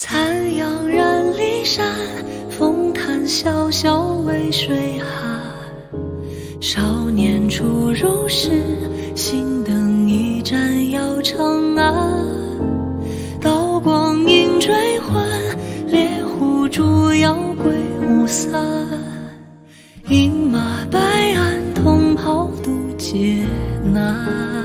残阳染离山，风叹萧萧渭水寒。少年初入仕，心灯一盏耀长安。刀光映追魂，猎户逐妖归无散。饮马白鞍，同袍渡劫难。